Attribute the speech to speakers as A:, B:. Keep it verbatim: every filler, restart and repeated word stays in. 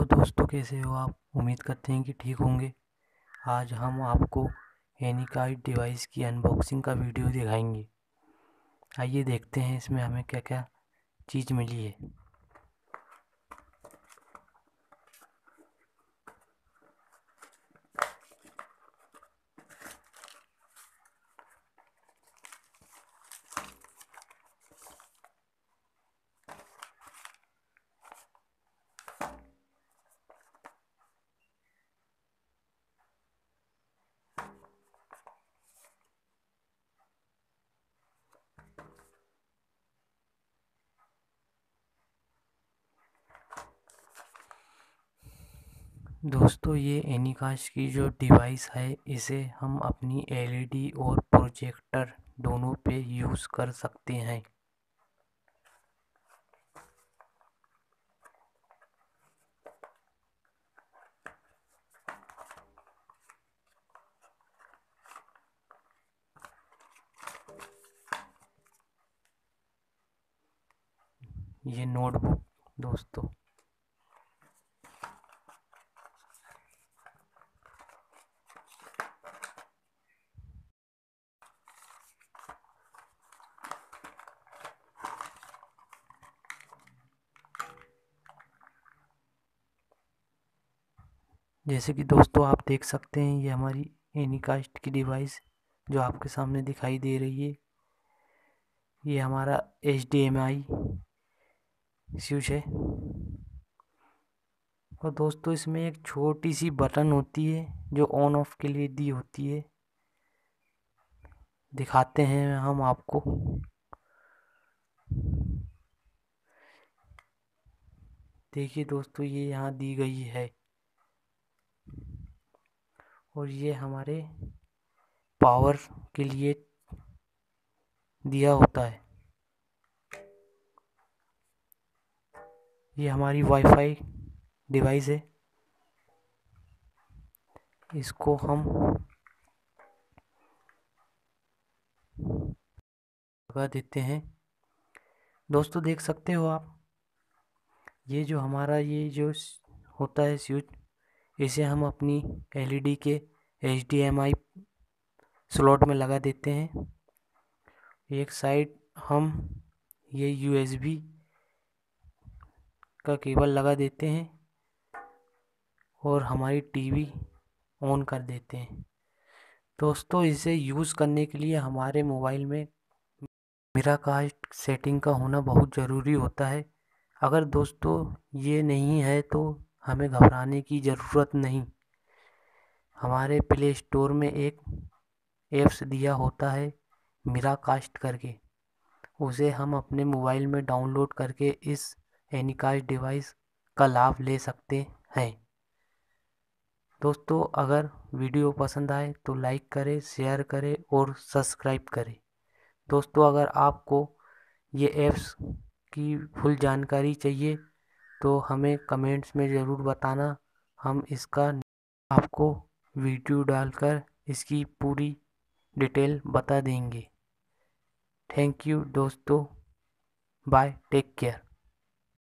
A: Hello दोस्तों, कैसे हो आप। उम्मीद करते हैं कि ठीक होंगे। आज हम आपको एनीकास्ट डिवाइस की अनबॉक्सिंग का वीडियो दिखाएंगे। आइए देखते हैं इसमें हमें क्या क्या चीज़ मिली है। दोस्तों, ये एनीकास्ट की जो डिवाइस है, इसे हम अपनी एलईडी और प्रोजेक्टर दोनों पे यूज़ कर सकते हैं। ये नोटबुक दोस्तों, जैसे कि दोस्तों आप देख सकते हैं, ये हमारी एनीकास्ट की डिवाइस जो आपके सामने दिखाई दे रही है, ये हमारा H D M I switch है। और दोस्तों, इसमें एक छोटी सी बटन होती है जो ऑन ऑफ के लिए दी होती है। दिखाते हैं हम आपको। देखिए दोस्तों, ये यहाँ दी गई है और ये हमारे पावर के लिए दिया होता है। ये हमारी वाईफाई डिवाइस है, इसको हम लगा देते हैं। दोस्तों देख सकते हो आप, ये जो हमारा ये जो होता है स्विच, इसे हम अपनी एलईडी के H D M I slot में लगा देते हैं। एक साइड हम ये यू एस बी का केबल लगा देते हैं और हमारी टीवी ऑन कर देते हैं। दोस्तों, इसे यूज़ करने के लिए हमारे मोबाइल में एनीकास्ट सेटिंग का होना बहुत ज़रूरी होता है। अगर दोस्तों ये नहीं है तो हमें घबराने की ज़रूरत नहीं। हमारे प्ले स्टोर में एक ऐप्स दिया होता है एनीकास्ट करके, उसे हम अपने मोबाइल में डाउनलोड करके इस एनीकास्ट डिवाइस का लाभ ले सकते हैं। दोस्तों, अगर वीडियो पसंद आए तो लाइक करें, शेयर करें और सब्सक्राइब करें। दोस्तों, अगर आपको ये ऐप्स की फुल जानकारी चाहिए तो हमें कमेंट्स में ज़रूर बताना। हम इसका आपको वीडियो डालकर इसकी पूरी डिटेल बता देंगे। थैंक यू दोस्तों, बाय, टेक केयर।